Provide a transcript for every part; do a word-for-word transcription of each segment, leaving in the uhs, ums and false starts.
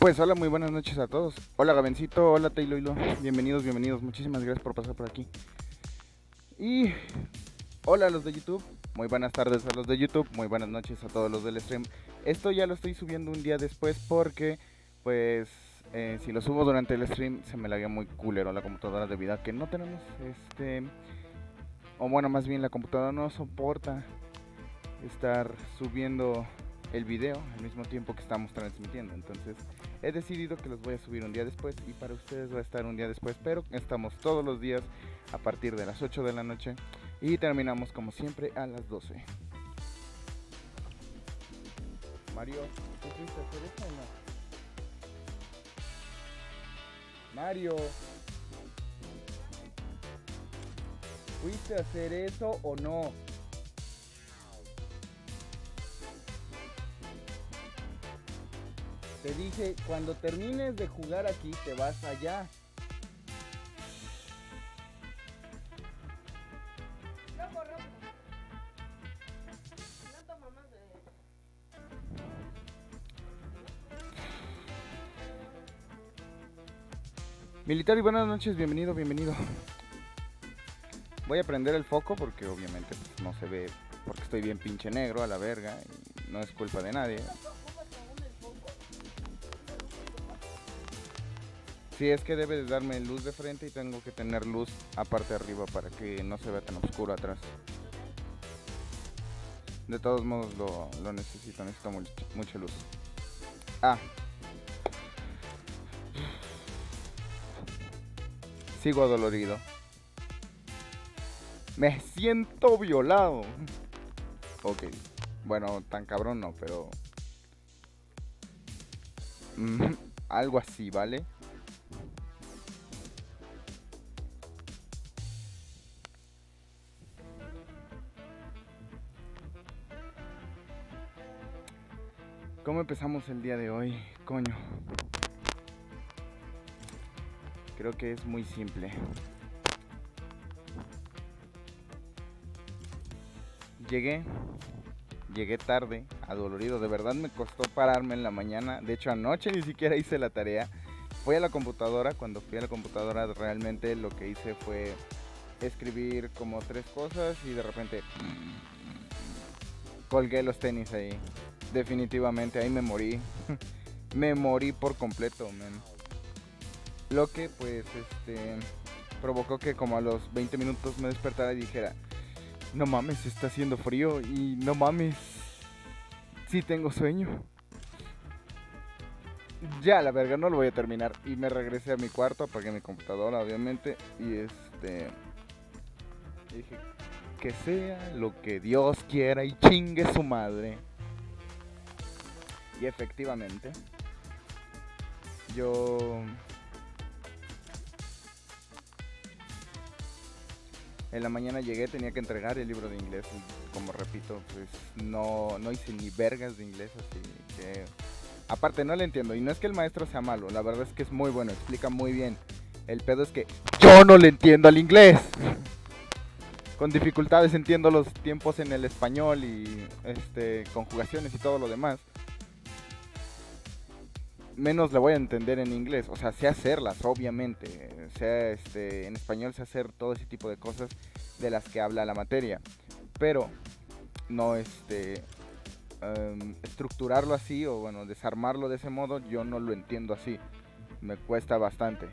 Pues hola, muy buenas noches a todos. Hola Gabencito, hola Taylor Hilo. Bienvenidos, bienvenidos. Muchísimas gracias por pasar por aquí. Y hola a los de YouTube. Muy buenas tardes a los de YouTube. Muy buenas noches a todos los del stream. Esto ya lo estoy subiendo un día después porque, pues, eh, si lo subo durante el stream se me laguea muy culero la computadora debido a que no tenemos, este, o bueno, más bien la computadora no soporta estar subiendo el video al mismo tiempo que estamos transmitiendo. Entonces he decidido que los voy a subir un día después y para ustedes va a estar un día después, pero estamos todos los días a partir de las ocho de la noche y terminamos como siempre a las doce. Mario, ¿tú fuiste a hacer eso o no? Mario, ¿fuiste a hacer eso o no? Te dije, cuando termines de jugar aquí, te vas allá. Rojo, rojo. No tomo más de... Militar y buenas noches, bienvenido, bienvenido. Voy a prender el foco porque obviamente pues, no se ve, porque estoy bien pinche negro a la verga y no es culpa de nadie. Sí, es que debe de darme luz de frente y tengo que tener luz aparte arriba para que no se vea tan oscuro atrás. De todos modos lo, lo necesito, necesito mucho, mucha luz. Ah. Sigo adolorido. Me siento violado. Ok. Bueno, tan cabrón no, pero... Mm, algo así, ¿vale? ¿Cómo empezamos el día de hoy? Coño. Creo que es muy simple. Llegué, llegué tarde, adolorido. De verdad me costó pararme en la mañana. De hecho, anoche ni siquiera hice la tarea. Fui a la computadora. Cuando fui a la computadora realmente lo que hice fue escribir como tres cosas y de repente colgué los tenis ahí. Definitivamente ahí me morí. Me morí por completo, man. Lo que pues este provocó que como a los veinte minutos me despertara y dijera, no mames, está haciendo frío y no mames, sí tengo sueño. Ya, la verga, no lo voy a terminar. Y me regresé a mi cuarto, apagué mi computadora, obviamente. Y este... dije, que sea lo que Dios quiera y chingue su madre. Y efectivamente, yo... en la mañana llegué, tenía que entregar el libro de inglés. Y como repito, pues no, no hice ni vergas de inglés, así que... aparte no le entiendo, y no es que el maestro sea malo, la verdad es que es muy bueno, explica muy bien. El pedo es que yo no le entiendo al inglés. Con dificultades entiendo los tiempos en el español y este conjugaciones y todo lo demás. Menos le voy a entender en inglés, o sea, sé hacerlas, obviamente. Sé este en español sé hacer todo ese tipo de cosas de las que habla la materia, pero no este Um, estructurarlo así o bueno, desarmarlo de ese modo, yo no lo entiendo así, me cuesta bastante.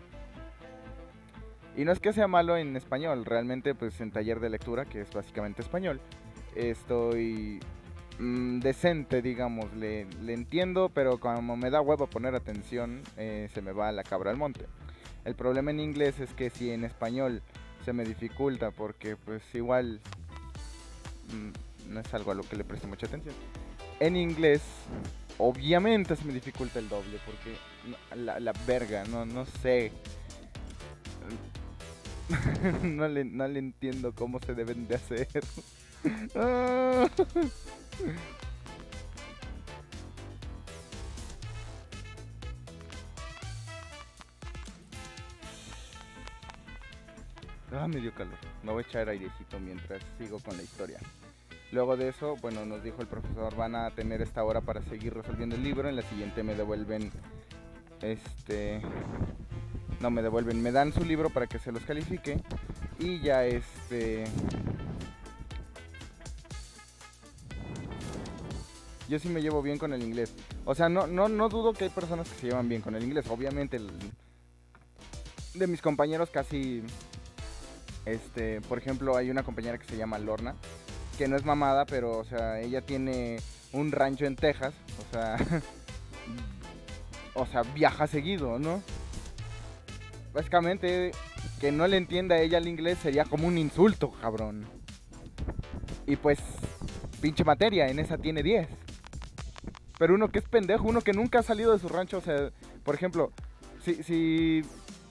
Y no es que sea malo en español, realmente pues en taller de lectura, que es básicamente español, estoy mmm, decente, digamos, le, le entiendo, pero como me da huevo poner atención, eh, se me va la cabra al monte. El problema en inglés es que si en español se me dificulta porque pues igual... Mmm, no es algo a lo que le preste mucha atención. En inglés, obviamente se me dificulta el doble, porque la, la verga, no, no sé. no, le, no le entiendo cómo se deben de hacer. Ah, me dio calor. Me voy a echar airecito mientras sigo con la historia. Luego de eso, bueno, nos dijo el profesor, van a tener esta hora para seguir resolviendo el libro. En la siguiente me devuelven, este, no me devuelven, me dan su libro para que se los califique. Y ya este, yo sí me llevo bien con el inglés. O sea, no, no, no dudo que hay personas que se llevan bien con el inglés. Obviamente, el, de mis compañeros casi, este, por ejemplo, hay una compañera que se llama Lorna, que no es mamada, pero, o sea, ella tiene un rancho en Texas, o sea, o sea, viaja seguido, ¿no? Básicamente, que no le entienda a ella el inglés sería como un insulto, cabrón. Y pues, pinche materia, en esa tiene diez. Pero uno que es pendejo, uno que nunca ha salido de su rancho, o sea, por ejemplo, si, si,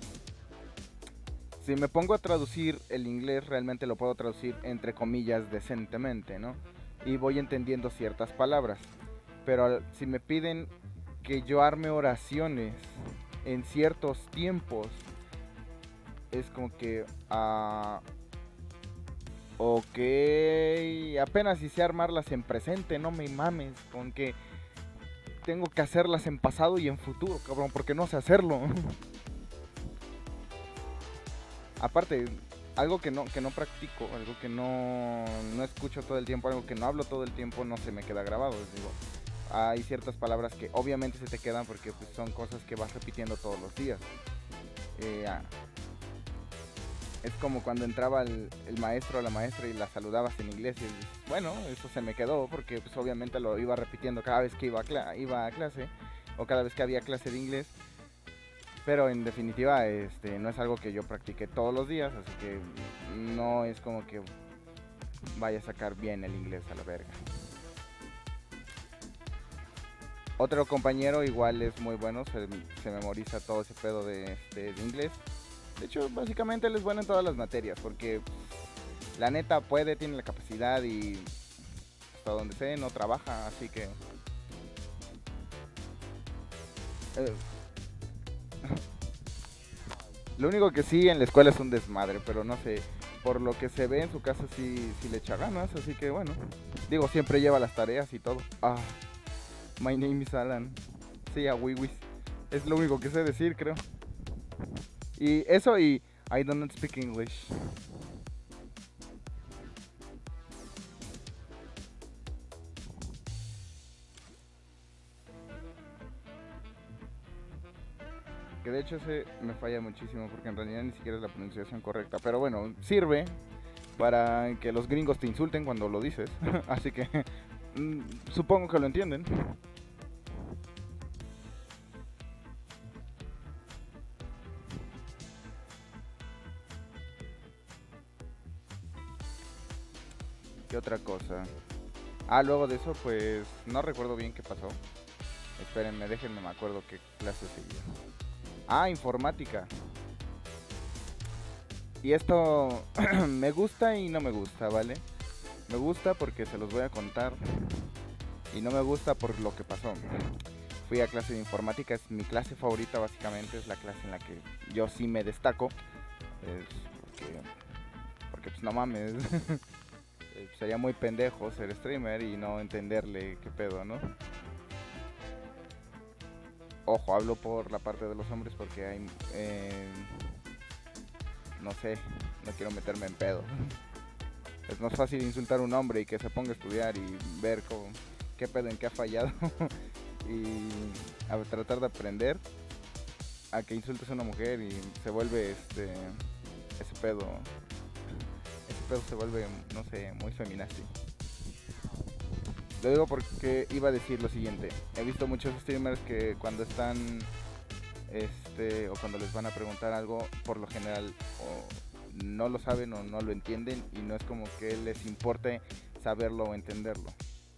si me pongo a traducir el inglés, realmente lo puedo traducir entre comillas decentemente, ¿no? Y voy entendiendo ciertas palabras. Pero si me piden que yo arme oraciones en ciertos tiempos, es como que... Uh, ok, apenas si sé armarlas en presente, no me mames, con que tengo que hacerlas en pasado y en futuro, cabrón, porque no sé hacerlo. Aparte, algo que no, que no practico, algo que no, no escucho todo el tiempo, algo que no hablo todo el tiempo, no se me queda grabado. Digo, hay ciertas palabras que obviamente se te quedan porque pues, son cosas que vas repitiendo todos los días. Eh, es como cuando entraba el, el maestro o la maestra y la saludabas en inglés y dices, bueno, eso se me quedó porque pues obviamente lo iba repitiendo cada vez que iba a, cla iba a clase o cada vez que había clase de inglés. Pero en definitiva este, no es algo que yo practique todos los días, así que no es como que vaya a sacar bien el inglés a la verga. Otro compañero igual es muy bueno, se, se memoriza todo ese pedo de, este, de inglés. De hecho, básicamente él es bueno en todas las materias, porque la neta puede, tiene la capacidad y hasta donde sé no trabaja, así que... Eh, lo único que sí en la escuela es un desmadre, pero no sé, por lo que se ve en su casa sí, sí le echa ganas, así que bueno. Digo, siempre lleva las tareas y todo. Ah, my name is Alan. Sí, a Wiwis. Es lo único que sé decir, creo. Y eso y I don't speak English. Que de hecho ese me falla muchísimo porque en realidad ni siquiera es la pronunciación correcta. Pero bueno, sirve para que los gringos te insulten cuando lo dices. Así que mmm, supongo que lo entienden. ¿Qué otra cosa? Ah, luego de eso, pues no recuerdo bien qué pasó. Espérenme, déjenme, me acuerdo qué clase seguía. Ah, informática. Y esto me gusta y no me gusta, ¿vale? Me gusta porque se los voy a contar. Y no me gusta por lo que pasó. Fui a clase de informática, es mi clase favorita básicamente, es la clase en la que yo sí me destaco. Es porque, porque pues no mames. Sería muy pendejo ser streamer y no entenderle qué pedo, ¿no? Ojo, hablo por la parte de los hombres porque hay... Eh, no sé, no quiero meterme en pedo. Es más fácil insultar a un hombre y que se ponga a estudiar y ver cómo, qué pedo, en qué ha fallado y a tratar de aprender, a que insultes a una mujer y se vuelve este ese pedo ese pedo se vuelve, no sé, muy feminazi. Lo digo porque iba a decir lo siguiente. He visto muchos streamers que cuando están este o cuando les van a preguntar algo, por lo general o no lo saben o no lo entienden y no es como que les importe saberlo o entenderlo.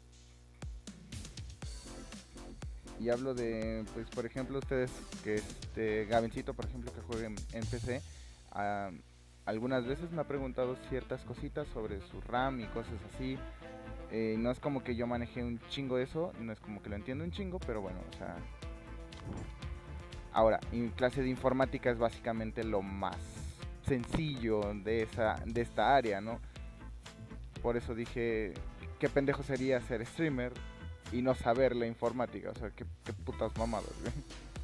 Y hablo de, pues por ejemplo, ustedes que este Gabencito, por ejemplo, que jueguen en P C, uh, algunas veces me ha preguntado ciertas cositas sobre su RAM y cosas así. Eh, no es como que yo maneje un chingo de eso, no es como que lo entiendo un chingo, pero bueno, o sea... Ahora, en clase de informática es básicamente lo más sencillo de, esa, de esta área, ¿no? Por eso dije qué pendejo sería ser streamer y no saber la informática. O sea, qué, qué putas mamadas, güey.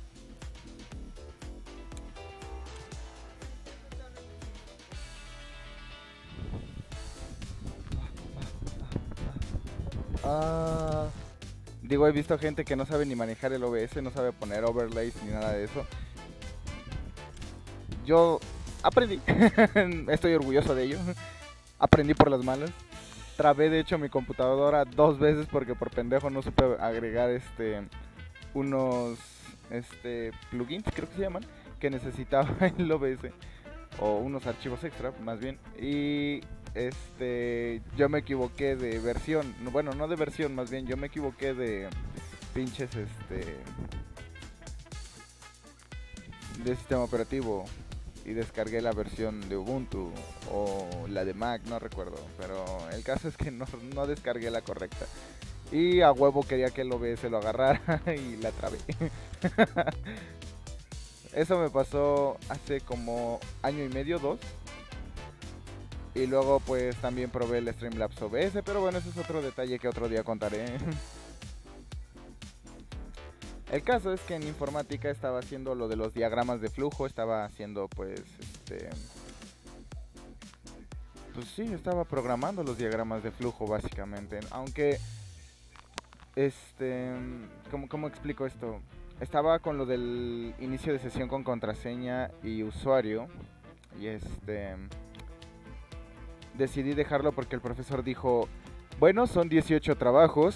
Ah, digo, he visto gente que no sabe ni manejar el O B S, no sabe poner overlays ni nada de eso. Yo aprendí, estoy orgulloso de ello. Aprendí por las malas. Trabé de hecho mi computadora dos veces porque por pendejo no supe agregar este unos este plugins, creo que se llaman, que necesitaba el O B S, o unos archivos extra más bien, y este yo me equivoqué de versión, bueno, no de versión, más bien yo me equivoqué de pinches este de sistema operativo y descargué la versión de Ubuntu o la de Mac, no recuerdo, pero el caso es que no, no descargué la correcta y a huevo quería que el O B S lo agarrara y la trabé. Eso me pasó hace como año y medio, dos. Y luego pues también probé el Streamlabs O B S, pero bueno, ese es otro detalle que otro día contaré. El caso es que en informática estaba haciendo lo de los diagramas de flujo, estaba haciendo pues este... Pues sí, estaba programando los diagramas de flujo básicamente, aunque... Este... ¿Cómo, cómo explico esto? Estaba con lo del inicio de sesión con contraseña y usuario, y este... Decidí dejarlo porque el profesor dijo, bueno, son dieciocho trabajos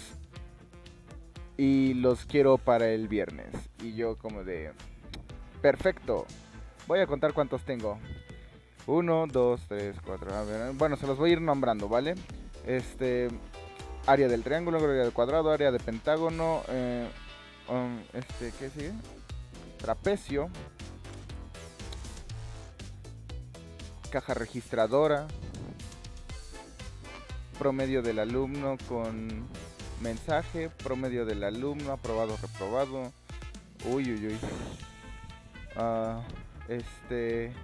y los quiero para el viernes. Y yo como de, perfecto, voy a contar cuántos tengo. Uno, dos, tres, cuatro, a ver, bueno, se los voy a ir nombrando, ¿vale? Este, área del triángulo, área del cuadrado, área de pentágono, eh, um, este, ¿qué sigue? Trapecio, caja registradora, promedio del alumno con mensaje, promedio del alumno, aprobado, reprobado. Uy, uy, uy. Uh, este...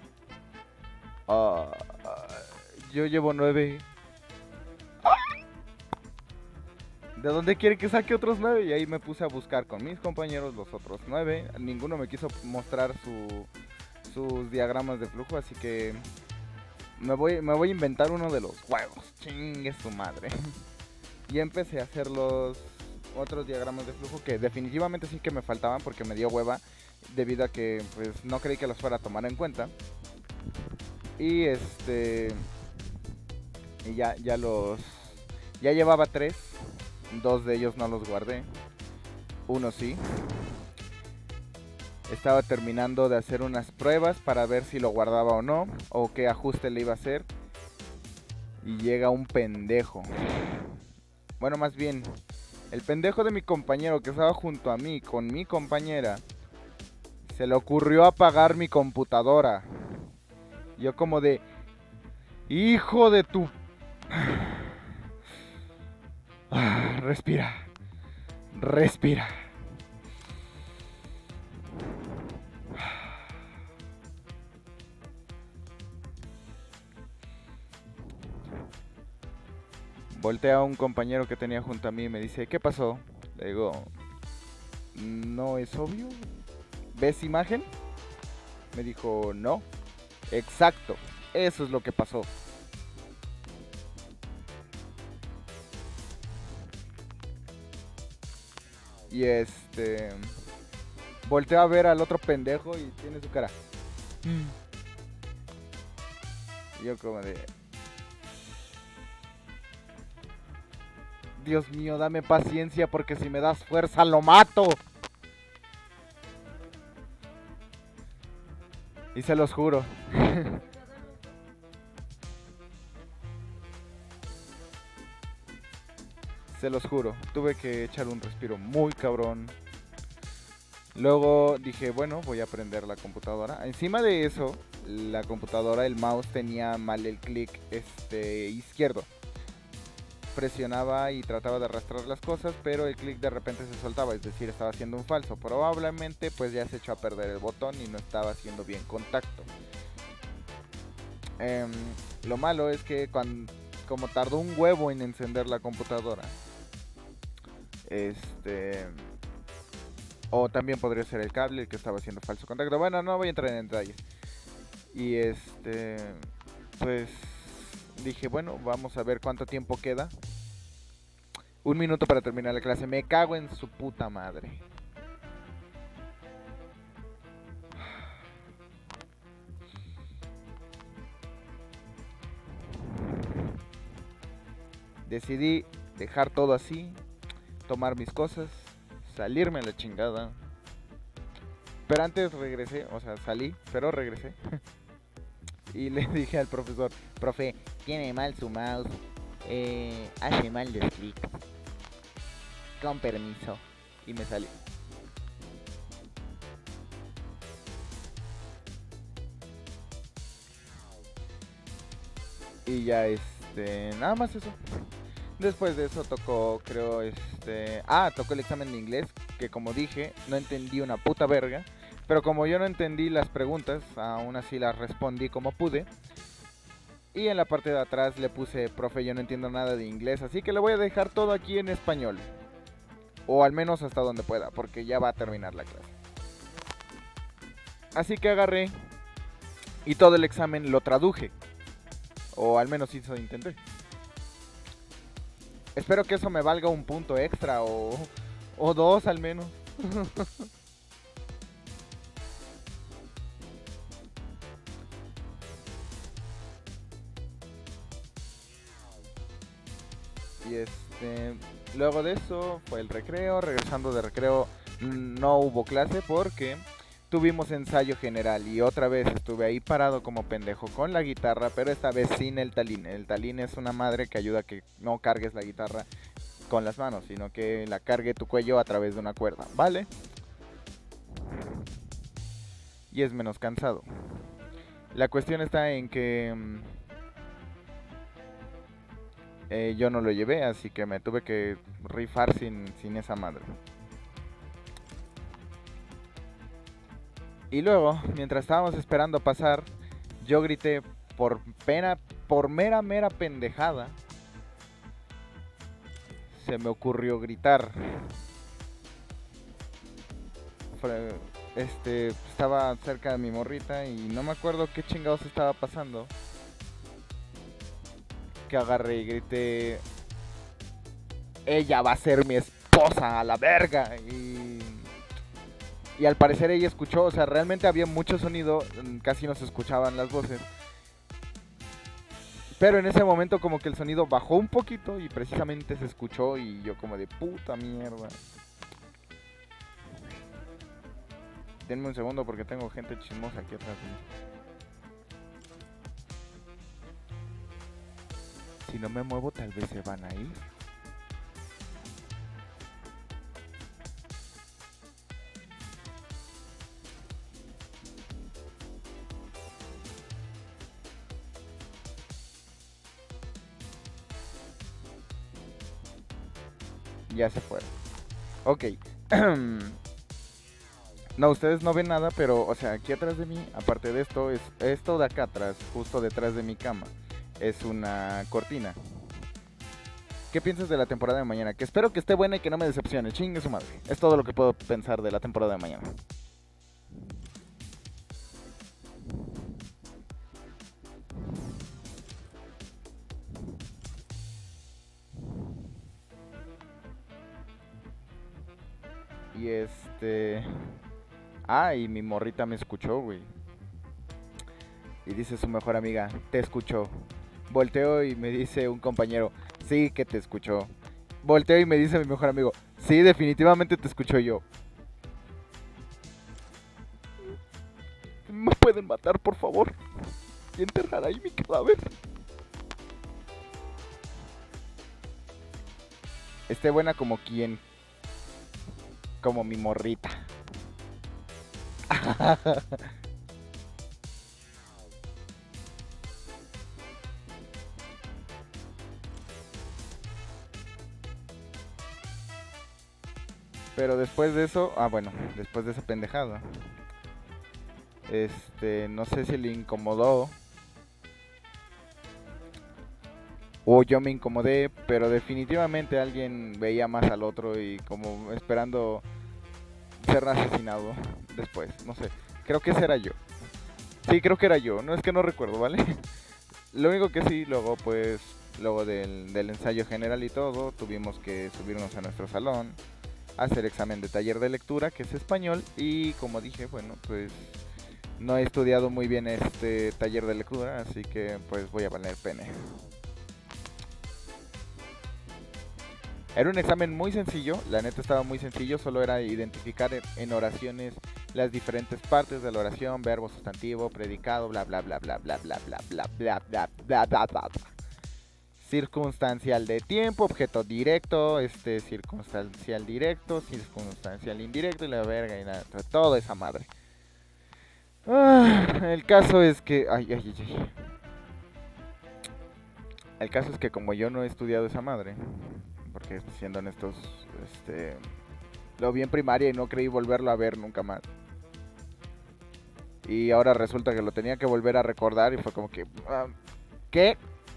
Uh, yo llevo nueve. ¿De dónde quiere que saque otros nueve? Y ahí me puse a buscar con mis compañeros los otros nueve. Ninguno me quiso mostrar su, sus diagramas de flujo, así que... Me voy, me voy a inventar uno de los huevos. Chingue su madre. Y empecé a hacer los otros diagramas de flujo que definitivamente sí que me faltaban porque me dio hueva. Debido a que pues no creí que los fuera a tomar en cuenta. Y este... Y ya, ya los... Ya llevaba tres. Dos de ellos no los guardé. Uno sí. Estaba terminando de hacer unas pruebas para ver si lo guardaba o no, o qué ajuste le iba a hacer. Y llega un pendejo. Bueno, más bien, el pendejo de mi compañero que estaba junto a mí, con mi compañera, se le ocurrió apagar mi computadora. Yo como de, hijo de tu... Respira. Respira. Voltea a un compañero que tenía junto a mí y me dice, ¿qué pasó? Le digo, ¿no es obvio? ¿Ves imagen? Me dijo, no. Exacto, eso es lo que pasó. Y este... Volteo a ver al otro pendejo y tiene su cara. Y yo como de... Dios mío, dame paciencia porque si me das fuerza lo mato. Y se los juro. Se los juro. Tuve que echar un respiro muy cabrón. Luego dije, bueno, voy a prender la computadora. Encima de eso, la computadora, el mouse tenía mal el clic este, izquierdo. Presionaba y trataba de arrastrar las cosas, pero el clic de repente se soltaba, es decir, estaba haciendo un falso. Probablemente pues ya se echó a perder el botón y no estaba haciendo bien contacto. Eh, lo malo es que cuando, como tardó un huevo en encender la computadora. Este... O también podría ser el cable el que estaba haciendo falso contacto. Bueno, no voy a entrar en detalles. Y este... Pues... Dije, bueno, vamos a ver cuánto tiempo queda. Un minuto para terminar la clase. Me cago en su puta madre. Decidí dejar todo así, tomar mis cosas, salirme a la chingada. Pero antes regresé, o sea, salí, pero regresé. Y le dije al profesor, profe, tiene mal su mouse, eh, hace mal los clics. Con permiso. Y me salí. Y ya este, nada más eso. Después de eso tocó, creo, este... Ah, tocó el examen de inglés, que como dije, no entendí una puta verga. Pero como yo no entendí las preguntas, aún así las respondí como pude. Y en la parte de atrás le puse, profe, yo no entiendo nada de inglés, así que le voy a dejar todo aquí en español. O al menos hasta donde pueda, porque ya va a terminar la clase. Así que agarré y todo el examen lo traduje. O al menos eso intenté. Espero que eso me valga un punto extra o, o dos al menos. Y este, luego de eso fue el recreo. Regresando de recreo no hubo clase porque tuvimos ensayo general. Y otra vez estuve ahí parado como pendejo con la guitarra, pero esta vez sin el talín. El talín es una madre que ayuda a que no cargues la guitarra con las manos, sino que la cargue tu cuello a través de una cuerda, ¿vale? Y es menos cansado. La cuestión está en que eh, yo no lo llevé, así que me tuve que rifar sin, sin esa madre. Y luego, mientras estábamos esperando pasar, yo grité por pena, por mera, mera pendejada. Se me ocurrió gritar. Este, estaba cerca de mi morrita y no me acuerdo qué chingados estaba pasando. Que agarré y grité, ella va a ser mi esposa, a la verga. Y... Y al parecer ella escuchó, o sea, realmente había mucho sonido, casi no se escuchaban las voces. Pero en ese momento como que el sonido bajó un poquito y precisamente se escuchó y yo como de puta mierda. Denme un segundo porque tengo gente chismosa aquí atrás de mí. Si no me muevo tal vez se van a ir. Ya se fueron. Ok. No, ustedes no ven nada, pero, o sea, aquí atrás de mí, aparte de esto, es esto de acá atrás, justo detrás de mi cama, es una cortina. ¿Qué piensas de la temporada de mañana? Que espero que esté buena y que no me decepcione. Chingue su madre. Es todo lo que puedo pensar de la temporada de mañana. Y este... Ah, y mi morrita me escuchó, güey. Y dice su mejor amiga, te escuchó. Volteo y me dice un compañero, sí que te escuchó. Volteo y me dice mi mejor amigo, sí, definitivamente te escuchó yo. ¿Me pueden matar, por favor? Y enterrar ahí mi cadáver. Esté buena como quien. Como mi morrita. Pero después de eso, ah bueno, después de esa pendejada, este, no sé si le incomodó, o yo me incomodé, pero definitivamente alguien veía más al otro y como esperando ser asesinado después, no sé, creo que ese era yo. Sí, creo que era yo, no es que no recuerdo, ¿vale? Lo único que sí, luego pues, luego del, del ensayo general y todo, tuvimos que subirnos a nuestro salón, hacer examen de taller de lectura, que es español, y como dije, bueno, pues no he estudiado muy bien este taller de lectura, así que pues voy a valer pene. Era un examen muy sencillo, la neta estaba muy sencillo, solo era identificar en oraciones las diferentes partes de la oración, verbo, sustantivo, predicado, bla bla bla bla bla bla bla bla bla bla bla bla bla. Circunstancial de tiempo, objeto directo, este circunstancial directo, circunstancial indirecto y la verga y nada, toda esa madre. Ah, el caso es que, ay, ay, ay, ay. El caso es que como yo no he estudiado esa madre, porque siendo honestos, este, lo vi en primaria y no creí volverlo a ver nunca más. Y ahora resulta que lo tenía que volver a recordar y fue como que, uh, ¿qué?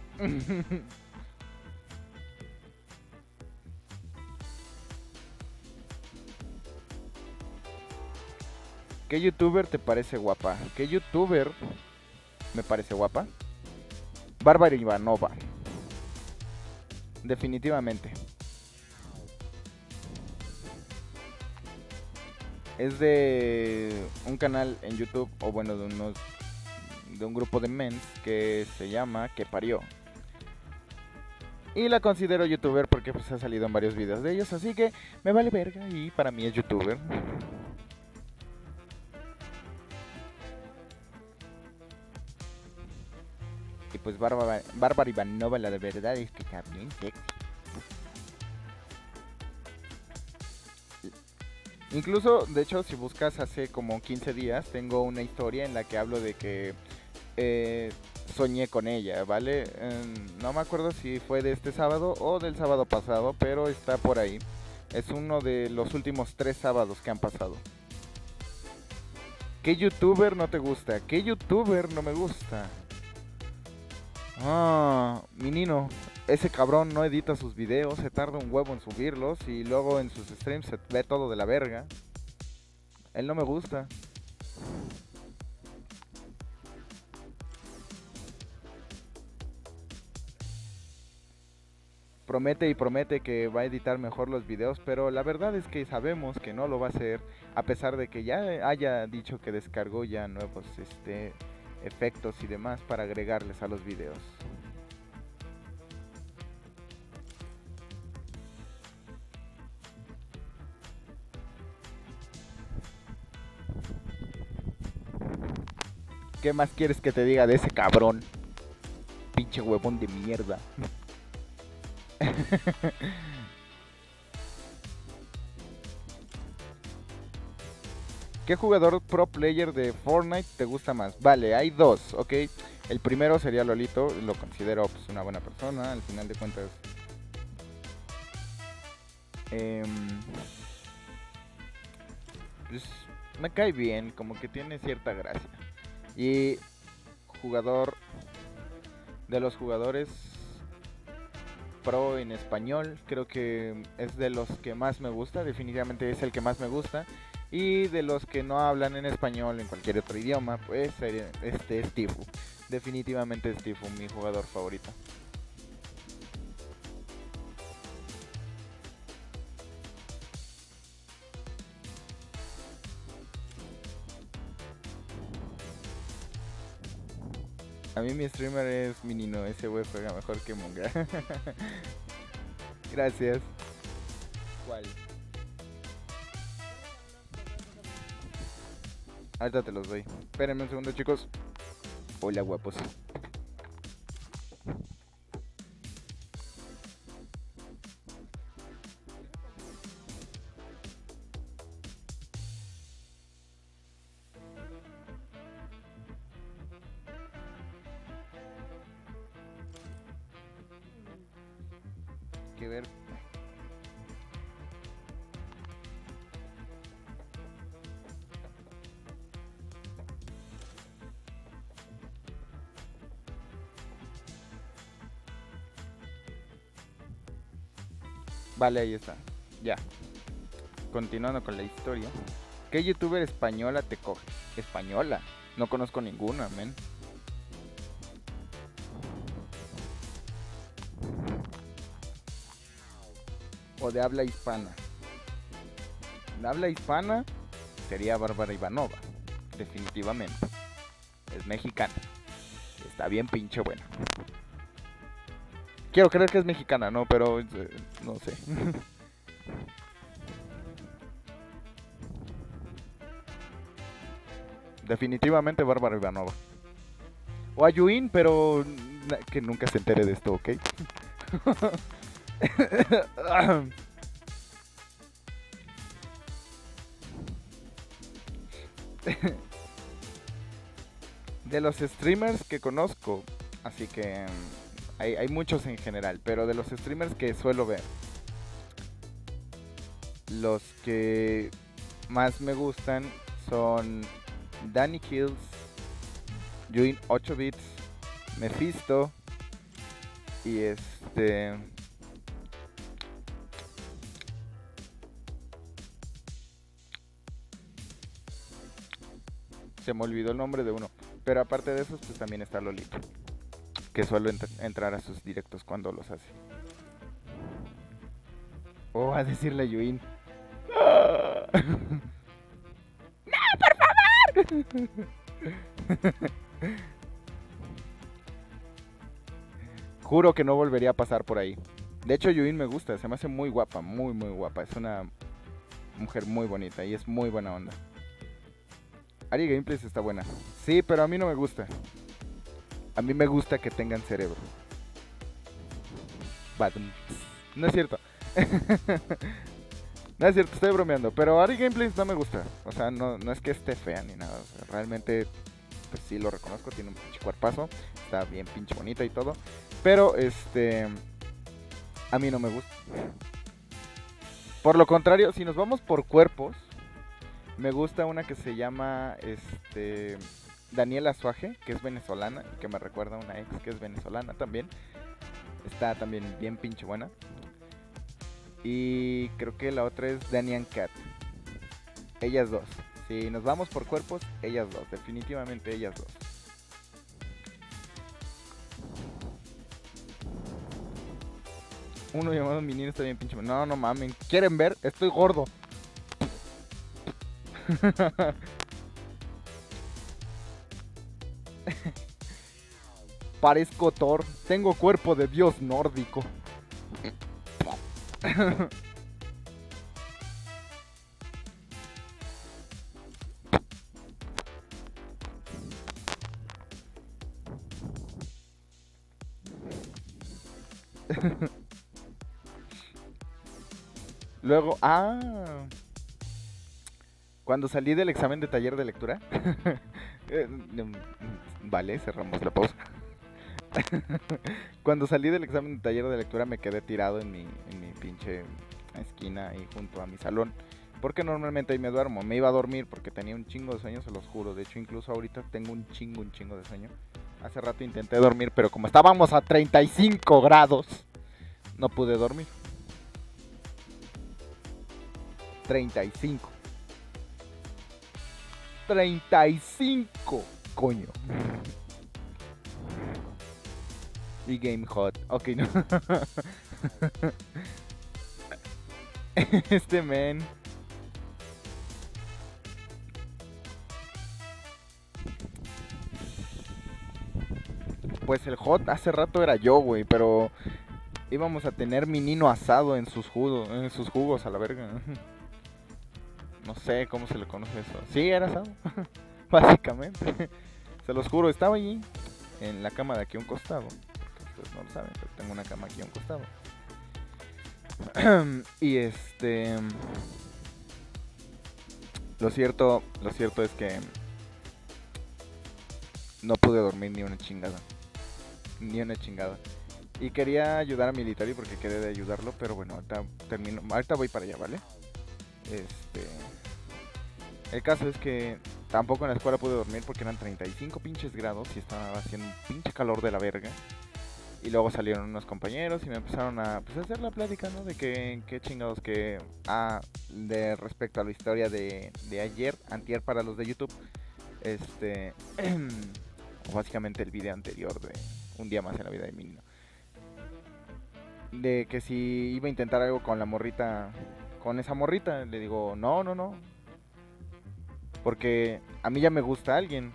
¿Qué youtuber te parece guapa? ¿Qué youtuber me parece guapa? Bárbara Ivanova. Definitivamente. Es de un canal en YouTube, o bueno, de unos de un grupo de mens que se llama Que Parió. Y la considero youtuber porque pues ha salido en varios videos de ellos, así que me vale verga y para mí es youtuber. Y pues Bárbara, Bárbara Ivanova, la de verdad es que está bien sexy. Incluso, de hecho, si buscas hace como quince días, tengo una historia en la que hablo de que eh, soñé con ella, ¿vale? Eh, no me acuerdo si fue de este sábado o del sábado pasado, pero está por ahí. Es uno de los últimos tres sábados que han pasado. ¿Qué youtuber no te gusta? ¿Qué youtuber no me gusta? Ah, mi Nino. Ese cabrón no edita sus videos, se tarda un huevo en subirlos y luego en sus streams se ve todo de la verga. Él no me gusta. Promete y promete que va a editar mejor los videos, pero la verdad es que sabemos que no lo va a hacer, a pesar de que ya haya dicho que descargó ya nuevos este, efectos y demás para agregarles a los videos. ¿Qué más quieres que te diga de ese cabrón? Pinche huevón de mierda. ¿Qué jugador pro player de Fortnite te gusta más? Vale, hay dos, ¿ok? El primero sería Lolito, lo considero pues, una buena persona, al final de cuentas. Eh, pues me cae bien, como que tiene cierta gracia. Y jugador de los jugadores pro en español, creo que es de los que más me gusta, definitivamente es el que más me gusta. Y de los que no hablan en español en cualquier otro idioma, pues este es Tifu. Definitivamente es Tifu, mi jugador favorito. A mí mi streamer es Minino, ese güey juega mejor que Monga. Gracias. ¿Cuál? Ahorita te los doy. Espérenme un segundo, chicos. Hola, guapos. Que ver. Vale, ahí está. Ya. Continuando con la historia. ¿Qué youtuber española te coge? Española. No conozco ninguna, men. O de habla hispana. De habla hispana sería Bárbara Ivanova. Definitivamente. Es mexicana. Está bien pinche buena. Quiero creer que es mexicana, no, pero eh, no sé. Definitivamente Bárbara Ivanova. O a Yuin, pero que nunca se entere de esto, ¿ok? De los streamers que conozco, así que hay, hay muchos en general, pero de los streamers que suelo ver, los que más me gustan son Danny Kills, Yuin ocho bits, Mephisto y este... Se me olvidó el nombre de uno. Pero aparte de esos, pues también está Lolito, que suelo ent entrar a sus directos cuando los hace. Oh, a decirle a Yuin. ¡No, por favor! Juro que no volvería a pasar por ahí. De hecho, Yuin me gusta, se me hace muy guapa, muy muy guapa. Es una mujer muy bonita y es muy buena onda. Ari Gameplays está buena. Sí, pero a mí no me gusta. A mí me gusta que tengan cerebro. Badum. No es cierto. No es cierto, estoy bromeando. Pero Ari Gameplays no me gusta. O sea, no, no es que esté fea ni nada. O sea, realmente, pues sí lo reconozco. Tiene un pinche cuerpazo. Está bien pinche bonita y todo. Pero, este... a mí no me gusta. Por lo contrario, si nos vamos por cuerpos, me gusta una que se llama este Daniela Suaje, que es venezolana, que me recuerda a una ex que es venezolana también. Está también bien pinche buena. Y creo que la otra es Danian Cat. Ellas dos. Si nos vamos por cuerpos, ellas dos. Definitivamente ellas dos. Uno llamado Minino está bien pinche. No, no mamen. ¿Quieren ver? Estoy gordo. Parezco Thor. Tengo cuerpo de dios nórdico. Luego, ah, cuando salí del examen de taller de lectura, vale, cerramos la pausa. Cuando salí del examen de taller de lectura me quedé tirado en mi, en mi pinche esquina ahí junto a mi salón, porque normalmente ahí me duermo. Me iba a dormir porque tenía un chingo de sueño, se los juro. De hecho, incluso ahorita tengo un chingo, un chingo de sueño. Hace rato intenté dormir, pero como estábamos a treinta y cinco grados, no pude dormir. treinta y cinco. treinta y cinco, coño. Y Game Hot. Ok, no. Este men. Pues el Hot hace rato era yo, güey, pero íbamos a tener mi nino asado en sus jugos, en sus jugos a la verga. No sé cómo se le conoce eso. Sí, era asado. Básicamente. Se los juro, estaba allí en la cama de aquí a un costado. Ustedes no lo saben, pero tengo una cama aquí a un costado. Y este... Lo cierto, lo cierto es que no pude dormir ni una chingada. Ni una chingada. Y quería ayudar a Military porque quedé de ayudarlo, pero bueno, ahorita termino. Ahorita voy para allá, ¿vale? Este... El caso es que tampoco en la escuela pude dormir porque eran treinta y cinco pinches grados y estaba haciendo un pinche calor de la verga. Y luego salieron unos compañeros y me empezaron a, pues, a hacer la plática, ¿no? De que, qué chingados que... Ah, de respecto a la historia de, de ayer, antier para los de YouTube. Este... o básicamente el video anterior de Un día más en la vida de mi niño. De que si iba a intentar algo con la morrita, con esa morrita, le digo, no, no, no. Porque a mí ya me gusta alguien.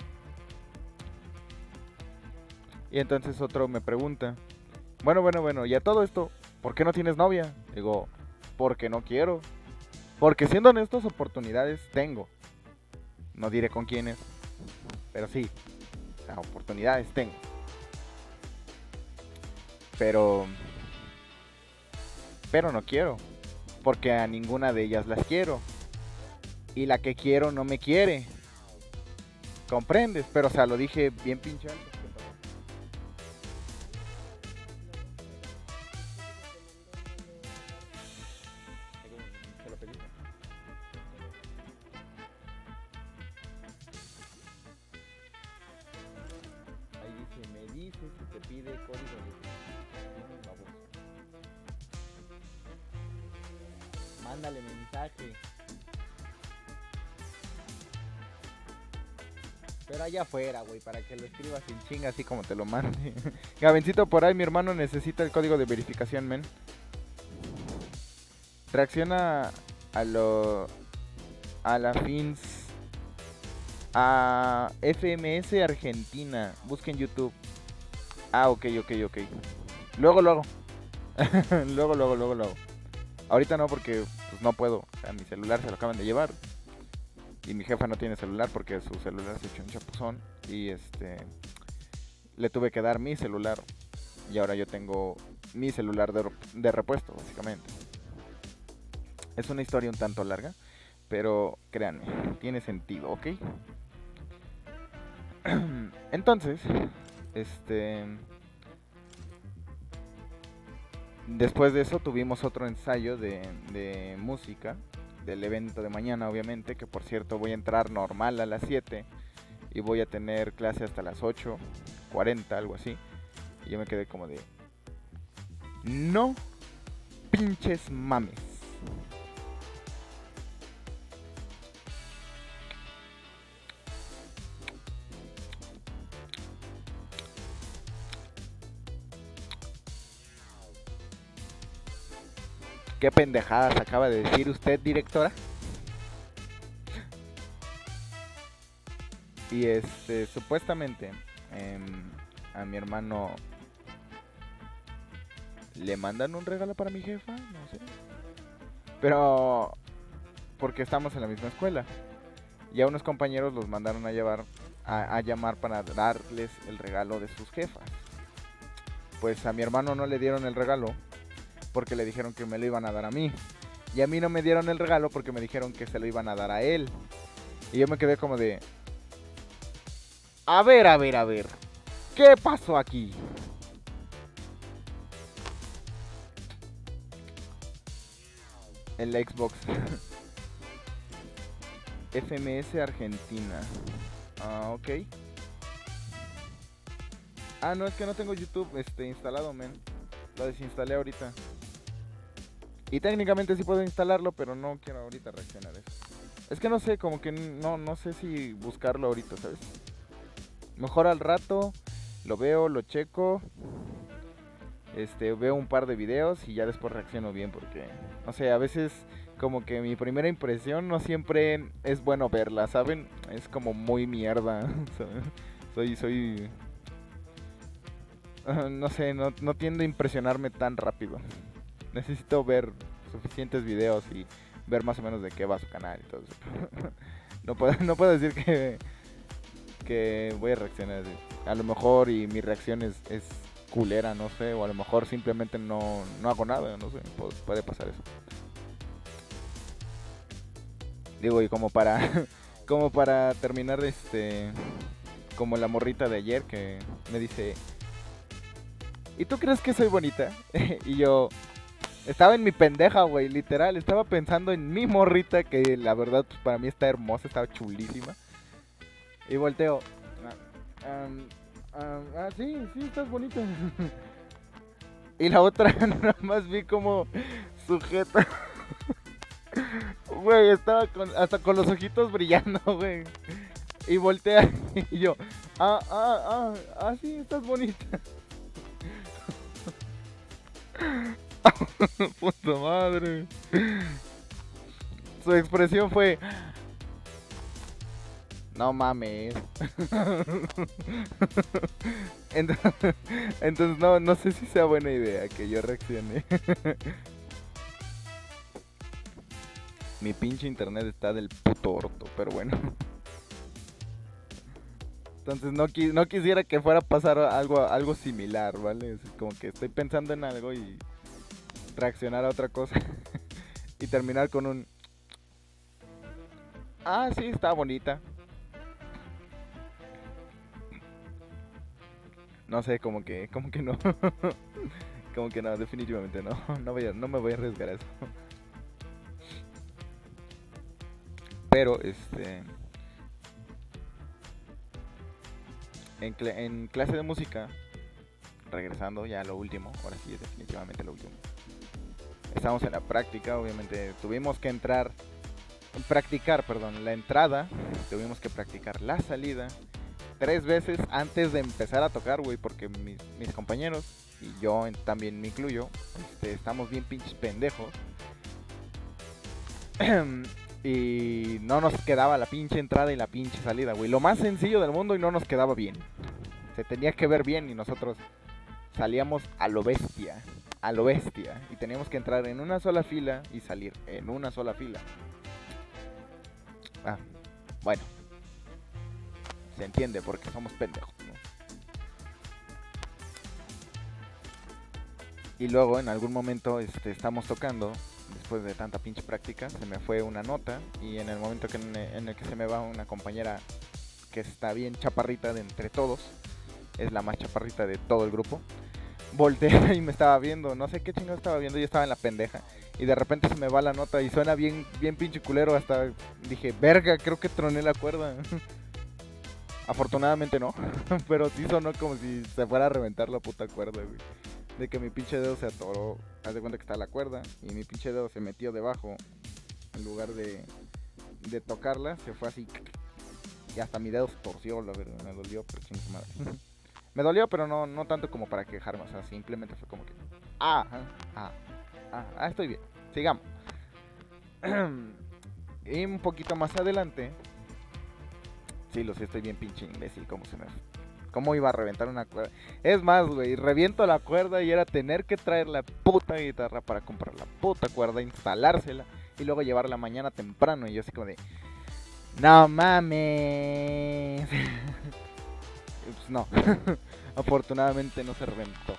Y entonces otro me pregunta, bueno, bueno, bueno, y a todo esto, ¿por qué no tienes novia? Digo, porque no quiero. Porque siendo honestos, oportunidades tengo. No diré con quiénes, pero sí, o sea, oportunidades tengo. Pero, pero no quiero, porque a ninguna de ellas las quiero. Y la que quiero no me quiere. ¿Comprendes? Pero, o sea, lo dije bien pinche alto. Ahí dice, me dice si te pide código de... Mándale mensaje. Pero allá afuera, güey, para que lo escribas sin chinga así como te lo mande. Gabencito, por ahí mi hermano necesita el código de verificación, men. Reacciona a lo... a la fins... a F M S Argentina. Busca en YouTube. Ah, ok, ok, ok. Luego, luego. luego, luego, luego, luego. Ahorita no porque pues no puedo. O sea, mi celular se lo acaban de llevar. Y mi jefa no tiene celular porque su celular se echó un chapuzón. Y este... le tuve que dar mi celular. Y ahora yo tengo mi celular de, de repuesto, básicamente. Es una historia un tanto larga. Pero créanme, tiene sentido, ¿ok? Entonces, este... después de eso tuvimos otro ensayo de, de música. Del evento de mañana, obviamente, que por cierto voy a entrar normal a las siete y voy a tener clase hasta las ocho cuarenta, algo así. Y yo me quedé como de... no pinches mames. ¿Qué pendejadas acaba de decir usted, directora? Y este, supuestamente, eh, a mi hermano le mandan un regalo para mi jefa, no sé. Pero, porque estamos en la misma escuela. Y a unos compañeros los mandaron a llevar, a, a llamar para darles el regalo de sus jefas. Pues a mi hermano no le dieron el regalo porque le dijeron que me lo iban a dar a mí. Y a mí no me dieron el regalo porque me dijeron que se lo iban a dar a él. Y yo me quedé como de... A ver, a ver, a ver. ¿Qué pasó aquí? El Xbox. F M S Argentina. Ah, ok. Ah, no, es que no tengo YouTube este, instalado, men. Lo desinstalé ahorita. Y técnicamente sí puedo instalarlo, pero no quiero ahorita reaccionar a eso. Es que no sé, como que no, no sé si buscarlo ahorita, ¿sabes? Mejor al rato lo veo, lo checo. Este, veo un par de videos y ya después reacciono bien porque... no sé, a veces como que mi primera impresión no siempre es bueno verla, ¿saben? Es como muy mierda. soy, soy... Uh, no sé, no, no tiendo a impresionarme tan rápido. Necesito ver suficientes videos y ver más o menos de qué va su canal y todo eso. no, puedo, no puedo decir que, que voy a reaccionar así. A lo mejor y mi reacción es, es culera, no sé. O a lo mejor simplemente no, no hago nada, no sé. Puede, puede pasar eso. Digo, y como para como para terminar, este... como la morrita de ayer que me dice... ¿y tú crees que soy bonita? Y yo... estaba en mi pendeja, güey, literal. Estaba pensando en mi morrita, que la verdad pues, para mí está hermosa, estaba chulísima. Y volteo. Ah, um, um, ah, sí, sí, estás bonita. Y la otra nada más vi como sujeta. Güey, estaba con, hasta con los ojitos brillando, güey. Y voltea y yo, ah, ah, ah, ah, sí, estás bonita. Puta madre. Su expresión fue, no mames. Entonces, entonces no, no sé si sea buena idea que yo reaccione. Mi pinche internet está del puto orto, pero bueno. Entonces no, qui no quisiera que fuera a pasar algo, algo similar, ¿vale? Es como que estoy pensando en algo y reaccionar a otra cosa. Y terminar con un... Ah, sí, está bonita. No sé, como que, como que no. Como que no, definitivamente no. No, voy a, no me voy a arriesgar a eso. Pero, este... En, cl en clase de música, regresando ya a lo último, ahora sí es definitivamente lo último. Estamos en la práctica, obviamente tuvimos que entrar, practicar, perdón, la entrada, tuvimos que practicar la salida tres veces antes de empezar a tocar, güey, porque mis, mis compañeros, y yo también me incluyo, este, estamos bien pinches pendejos. Y no nos quedaba la pinche entrada y la pinche salida, güey. Lo más sencillo del mundo y no nos quedaba bien. Se tenía que ver bien y nosotros salíamos a lo bestia. A lo bestia. Y teníamos que entrar en una sola fila y salir en una sola fila. Ah, bueno. Se entiende porque somos pendejos, ¿no? Y luego en algún momento este, estamos tocando. Después de tanta pinche práctica, se me fue una nota. Y en el momento que en, en el que se me va una compañera que está bien chaparrita de entre todos, es la más chaparrita de todo el grupo, volteé y me estaba viendo, no sé qué chingado estaba viendo, yo estaba en la pendeja. Y de repente se me va la nota y suena bien, bien pinche culero. Hasta dije, verga, creo que troné la cuerda. Afortunadamente no, pero sí sonó como si se fuera a reventar la puta cuerda, güey. De que mi pinche dedo se atoró, haz de cuenta que está la cuerda y mi pinche dedo se metió debajo en lugar de, de tocarla, se fue así y hasta mi dedo se torció, la verdad, me dolió, pero chingada madre. Me dolió, pero no, no tanto como para quejarme, o sea, simplemente fue como que ah, ah, ah, ah, estoy bien, sigamos. Y un poquito más adelante, sí, lo sé, estoy bien pinche imbécil, como se me ¿Cómo iba a reventar una cuerda? Es más, güey, reviento la cuerda y era tener que traer la puta guitarra para comprar la puta cuerda, instalársela y luego llevarla mañana temprano. Y yo así como de... ¡No mames! Pues no. Afortunadamente no se reventó.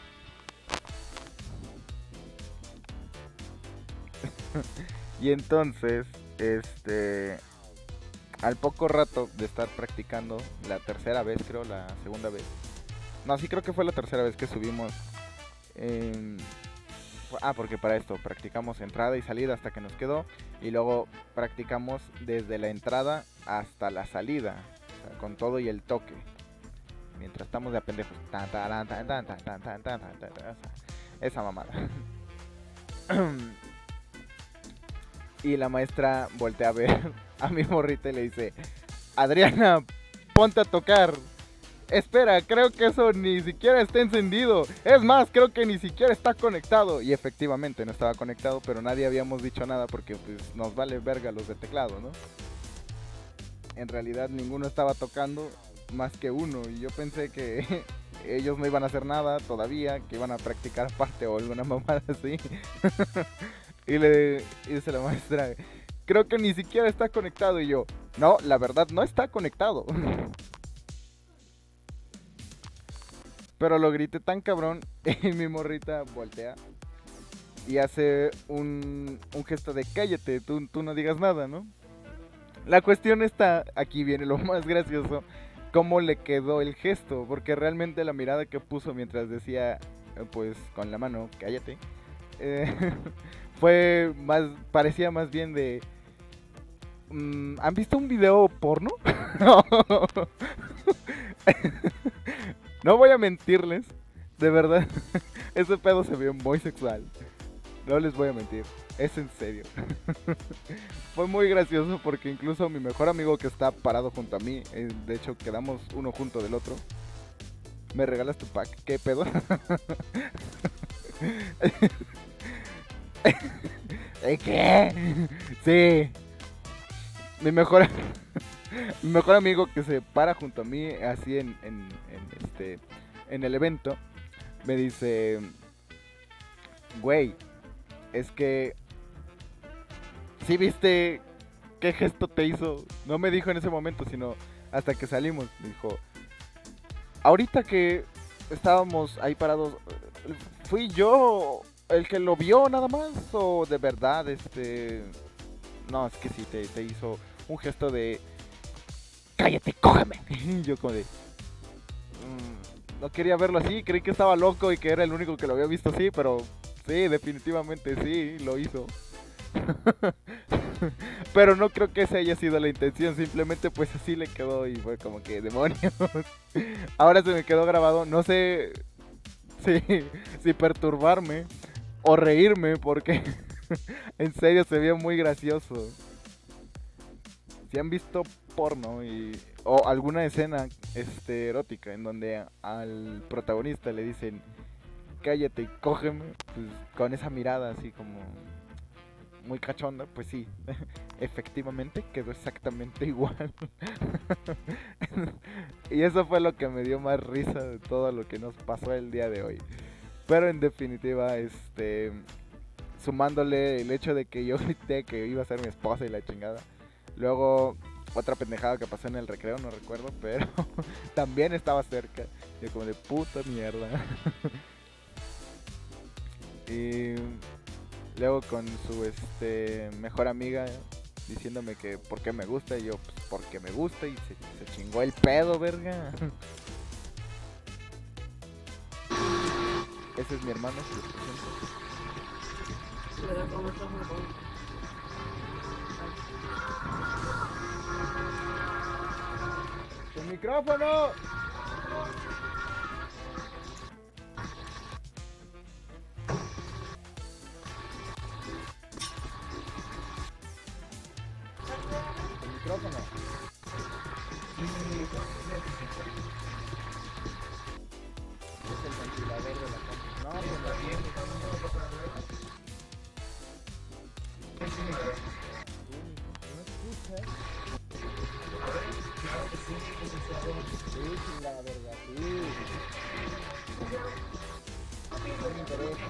Y entonces, este... al poco rato de estar practicando, la tercera vez creo, la segunda vez. No, sí creo que fue la tercera vez que subimos. Eh, ah, porque para esto practicamos entrada y salida hasta que nos quedó. Y luego practicamos desde la entrada hasta la salida. O sea, con todo y el toque. Mientras estamos de a pendejos. Tan, tan, tan, tan, tan, tan, tan, tan, tan, tan, esa mamada. Y la maestra voltea a ver a mi morrita y le dice, Adriana, ponte a tocar. Espera, creo que eso ni siquiera está encendido. Es más, creo que ni siquiera está conectado. Y efectivamente no estaba conectado, pero nadie habíamos dicho nada porque pues nos vale verga los de teclado, ¿no? En realidad ninguno estaba tocando más que uno. Y yo pensé que ellos no iban a hacer nada todavía, que iban a practicar aparte o alguna mamada así. Y le y dice la maestra, creo que ni siquiera está conectado. Y yo, no, la verdad no está conectado. Pero lo grité tan cabrón y mi morrita voltea y hace un, un gesto de cállate, tú, tú no digas nada, ¿no? La cuestión está, aquí viene lo más gracioso, cómo le quedó el gesto, porque realmente la mirada que puso mientras decía, pues con la mano, cállate, eh, fue más, parecía más bien de, ¿han visto un video porno? No voy a mentirles, de verdad, Ese pedo se vio muy sexual. No les voy a mentir, es en serio. Fue muy gracioso porque incluso mi mejor amigo que está parado junto a mí, eh, de hecho quedamos uno junto del otro. ¿Me regalas tu pack? ¿Qué pedo? ¿Qué? Sí. Mi mejor mi mejor amigo que se para junto a mí así en, en, en este en el evento me dice, güey, es que ¿sí viste qué gesto te hizo? No me dijo en ese momento, sino hasta que salimos. Me dijo, ahorita que estábamos ahí parados, ¿fui yo el que lo vio nada más? ¿O de verdad, este... No, es que sí, te, te hizo un gesto de... ¡Cállate, cógeme! Y yo como de... Mmm, no quería verlo así, creí que estaba loco y que era el único que lo había visto así, pero... Sí, definitivamente sí, lo hizo. Pero no creo que esa haya sido la intención, simplemente pues así le quedó y fue como que demonios. Ahora se me quedó grabado, no sé si, si perturbarme o reírme porque en serio se vio muy gracioso. Si han visto porno y, o alguna escena este, erótica en donde al protagonista le dicen cállate y cógeme, pues con esa mirada así como muy cachonda, pues sí, efectivamente quedó exactamente igual. Y eso fue lo que me dio más risa de todo lo que nos pasó el día de hoy. Pero en definitiva, este, sumándole el hecho de que yo grité que iba a ser mi esposa y la chingada. Luego otra pendejada que pasó en el recreo, no recuerdo, pero también estaba cerca. Y como de puta mierda. Y luego con su este mejor amiga diciéndome que por qué me gusta, y yo pues porque me gusta, y se, se chingó el pedo, verga. Ese es mi hermano, se lo presento. ¡El micrófono! El micrófono. Es el ventilador de la casa. No, pues la tiene. Sí, sí, la verga, sí. No me interesa.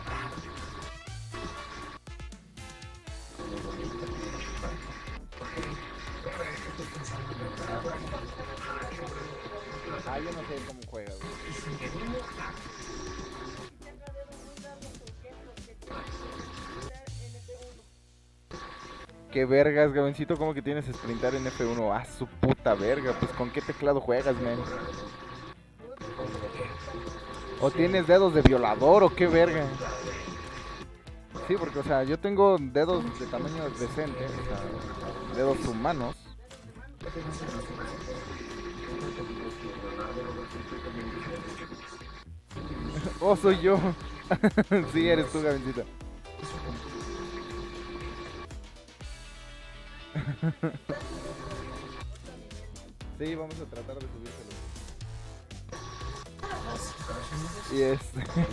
Ah, yo no sé cómo juega, güey. ¿Qué vergas, Gabencito? ¿Cómo que tienes sprintar en F uno? Ah, su puta verga. Pues ¿con qué teclado juegas, man? ¿O tienes dedos de violador o qué verga? Sí, porque, o sea, yo tengo dedos de tamaño decente, o sea, dedos humanos. Oh, soy yo. Sí, eres tú, Gabencito. Sí, vamos a tratar de subírselo. Y es...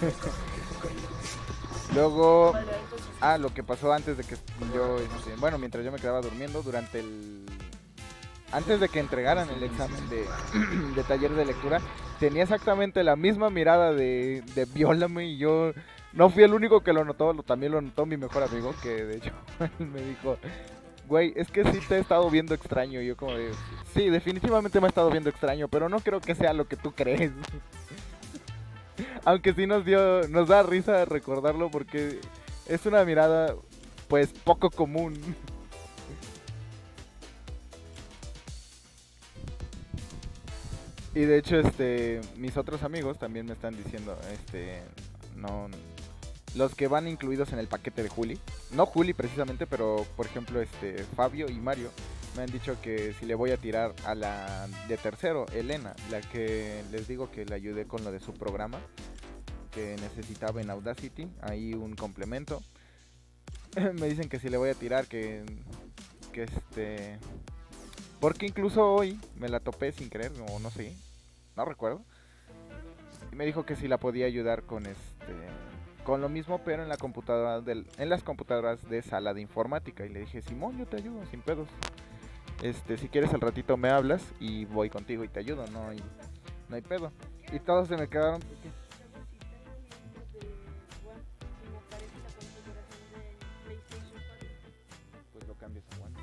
Luego... Ah, lo que pasó antes de que yo... Este, bueno, mientras yo me quedaba durmiendo, durante el... Antes de que entregaran el examen de, de taller de lectura, tenía exactamente la misma mirada de, de viólame, y yo... No fui el único que lo notó, lo, también lo notó mi mejor amigo, que de hecho me dijo... Güey, es que sí te he estado viendo extraño. Y yo como de... Sí, definitivamente me he estado viendo extraño, pero no creo que sea lo que tú crees. Aunque sí nos dio... Nos da risa recordarlo porque es una mirada, pues, poco común. Y de hecho, este... Mis otros amigos también me están diciendo, este... No... Los que van incluidos en el paquete de Juli. No Juli precisamente, pero por ejemplo este Fabio y Mario me han dicho que si le voy a tirar a la de tercero, Elena, la que les digo que le ayudé con lo de su programa. que necesitaba en Audacity, ahí un complemento. Me dicen que si le voy a tirar, que, que este... Porque incluso hoy me la topé sin querer, o no sé, no recuerdo. Y me dijo que si la podía ayudar con este... con lo mismo, pero en la computadora del, en las computadoras de sala de informática. Y le dije, Simón, yo te ayudo, sin pedos. Este, si quieres al ratito me hablas y voy contigo y te ayudo, no hay, no hay pedo. Y todos se me quedaron... Pues lo cambias a One.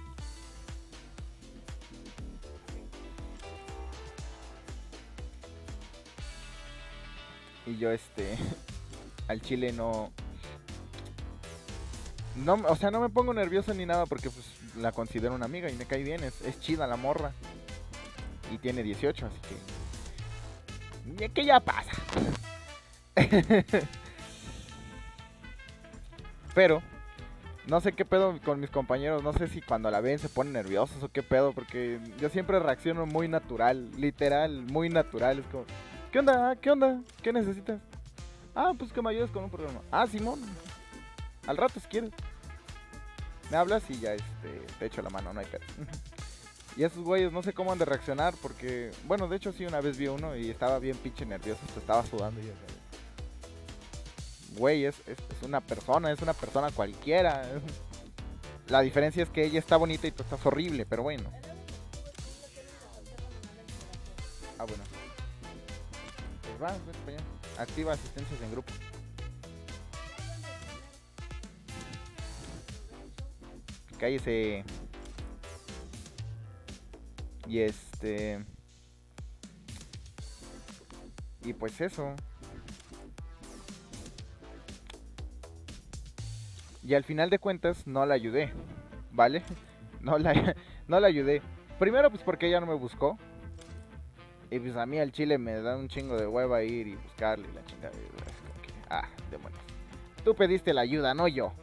Y yo este... al chile no... No, o sea, no me pongo nervioso ni nada porque pues la considero una amiga y me cae bien, es, es chida la morra. Y tiene dieciocho, así que... que ya pasa. Pero no sé qué pedo con mis compañeros, no sé si cuando la ven se ponen nerviosos o qué pedo, porque yo siempre reacciono muy natural, literal, muy natural. Es como, ¿qué onda? ¿Qué onda? ¿Qué necesitas? Ah, pues que me ayudes con un programa. Ah, Simón, al rato si quieres. Me hablas y ya este, te echo la mano, no hay pedo. Y esos güeyes no sé cómo han de reaccionar porque... Bueno, de hecho sí, una vez vi uno y estaba bien pinche nervioso, estaba sudando y yo... Güey, es, es, es una persona, es una persona cualquiera. La diferencia es que ella está bonita y tú estás horrible, pero bueno. Ah, bueno. Pues va, pues para allá. Activa asistencias en grupo. Cállese. Y este... Y pues eso. Y al final de cuentas no la ayudé, ¿vale? No la, no la ayudé. Primero pues porque ella no me buscó. Y pues a mí al chile me da un chingo de hueva ir y buscarle y la chingada. Es como que, ah, demonios. Tú pediste la ayuda, no yo.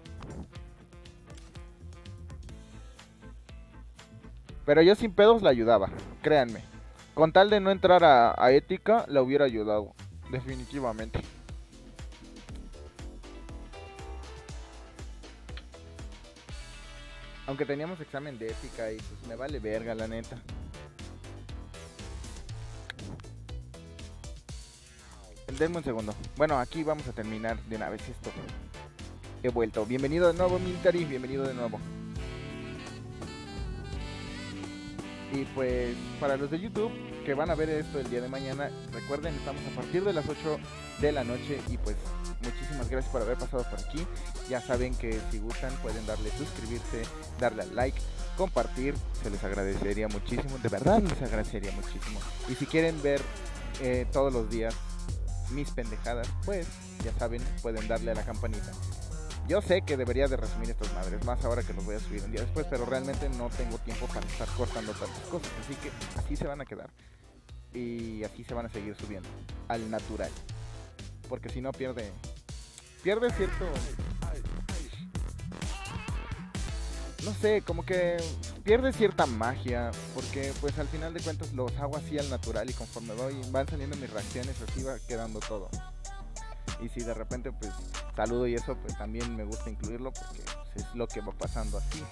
Pero yo sin pedos la ayudaba, créanme. Con tal de no entrar a, a ética, la hubiera ayudado. Definitivamente. Aunque teníamos examen de ética y pues me vale verga, la neta. Denme un segundo. Bueno, aquí vamos a terminar de una vez esto. He vuelto. Bienvenido de nuevo, Military. Bienvenido de nuevo. Y pues, para los de YouTube que van a ver esto el día de mañana, recuerden, estamos a partir de las ocho de la noche. Y pues, muchísimas gracias por haber pasado por aquí. Ya saben que si gustan pueden darle suscribirse, darle al like, compartir. Se les agradecería muchísimo. De verdad les agradecería muchísimo. Y si quieren ver eh, todos los días mis pendejadas, pues ya saben, pueden darle a la campanita. Yo sé que debería de resumir estas madres, más ahora que los voy a subir un día después, pero realmente no tengo tiempo para estar cortando tantas cosas, así que así se van a quedar. Y así se van a seguir subiendo, al natural. Porque si no pierde, pierde cierto... No sé, como que pierde cierta magia, porque pues al final de cuentas los hago así al natural y conforme voy, van saliendo mis reacciones, así va quedando todo. Y si de repente pues saludo y eso, pues también me gusta incluirlo porque pues, es lo que va pasando así.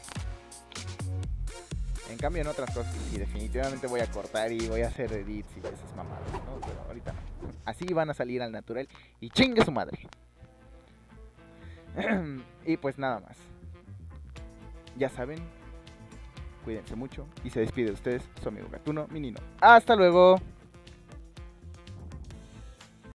En cambio en otras cosas sí, definitivamente voy a cortar y voy a hacer edits y esas mamadas, ¿no? Pero ahorita no. Así van a salir al natural y chingue su madre. Y pues nada más. Ya saben, cuídense mucho y se despide de ustedes su amigo Gatuno Minino. ¡Hasta luego!